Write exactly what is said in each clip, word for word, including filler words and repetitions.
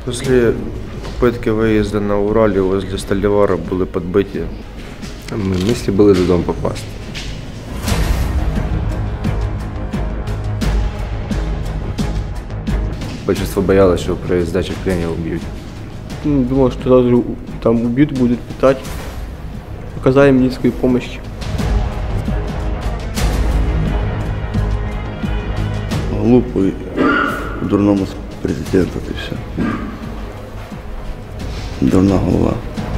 Після попытки виїзду на Уралі возле Стальдивара були підбиті. Мислі були додому попасти. Большинство боялось, что при сдаче в плен его убьют. Ну, думал, что сразу там убьют, будут пытать. Оказали медицинскую помощь. Глупый, дурному президенту и все. Дурна голова.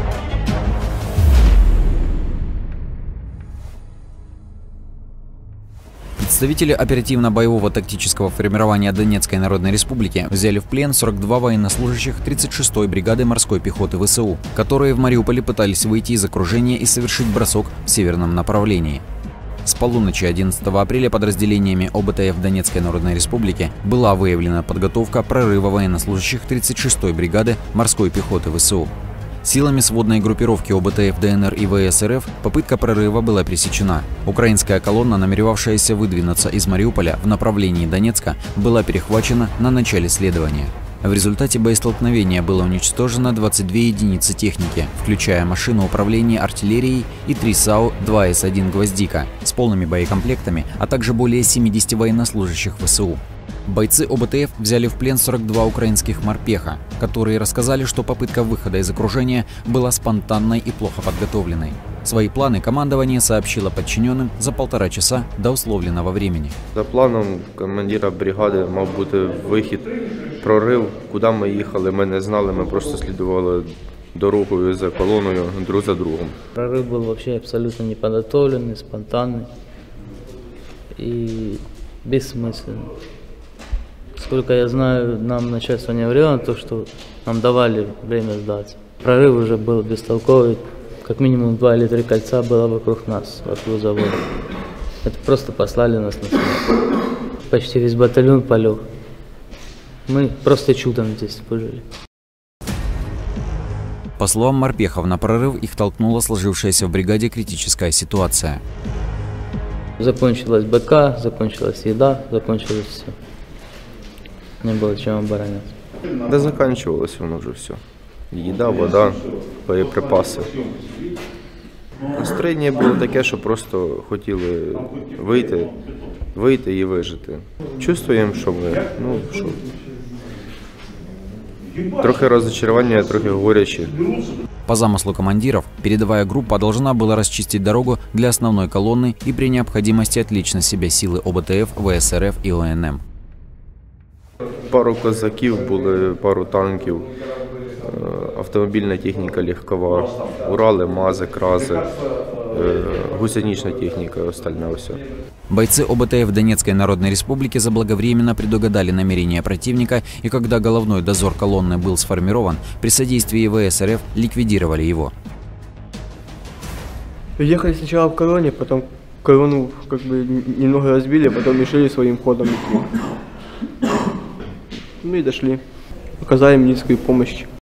Представители оперативно-боевого тактического формирования Донецкой Народной Республики взяли в плен сорок два военнослужащих тридцать шестой бригады морской пехоты ВСУ, которые в Мариуполе пытались выйти из окружения и совершить бросок в северном направлении. С полуночи одиннадцатого апреля подразделениями ОБТФ Донецкой Народной Республики была выявлена подготовка прорыва военнослужащих тридцать шестой бригады морской пехоты ВСУ. Силами сводной группировки ОБТФ ДНР и ВС РФ попытка прорыва была пресечена. Украинская колонна, намеревавшаяся выдвинуться из Мариуполя в направлении Донецка, была перехвачена на начале следования. В результате боестолкновения было уничтожено двадцать две единицы техники, включая машину управления артиллерией и три САУ два С один «Гвоздика» с полными боекомплектами, а также более семидесяти военнослужащих ВСУ. Бойцы ОБТФ взяли в плен сорок два украинских морпеха, которые рассказали, что попытка выхода из окружения была спонтанной и плохо подготовленной. Свои планы командование сообщило подчиненным за полтора часа до условленного времени. За планом командира бригади мав бути вихід, прорив. Куди ми їхали, ми не знали, ми просто слідували дорогою за колоною друг за другом. Прорыв был вообще абсолютно неподготовленный, спонтанный и бессмысленный. Сколько я знаю, нам начальство не говорило на то, что нам давали время сдаться. Прорыв уже был бестолковый, как минимум два или три кольца было вокруг нас, вокруг завода. Это просто послали нас на смерть. Почти весь батальон полег. Мы просто чудом здесь выжили. По словам морпехов, на прорыв их толкнула сложившаяся в бригаде критическая ситуация. Закончилась БК, закончилась еда, закончилось все. Не было чем обороняться. Да заканчивалось воно вже все. Їда, вода, боєприпаси. Настроєння було таке, що просто хотіли вийти, вийти і вижити. Чувствуємо, що ми, ну, що... Трохи розчарування, трохи горячі. По замыслу командиров, передовая группа должна была расчистить дорогу для основной колонны и при необходимости отвлечь на себя силы ОБТФ, ВС РФ и ОНМ. Пару козаків були, пару танків, автомобільна техніка легкова, Урали, МАЗи, КРАЗи, гусеничная техника, остальное все. Бойцы ОБТФ Донецкой Народной Республики заблаговременно предугадали намерения противника, и когда головной дозор колонны был сформирован, при содействии ВС РФ ликвидировали его. Ехали сначала в колонне, потом колонну как бы немного разбили, потом решили своим ходом идти. Ну и дошли. Оказали медицинскую помощь.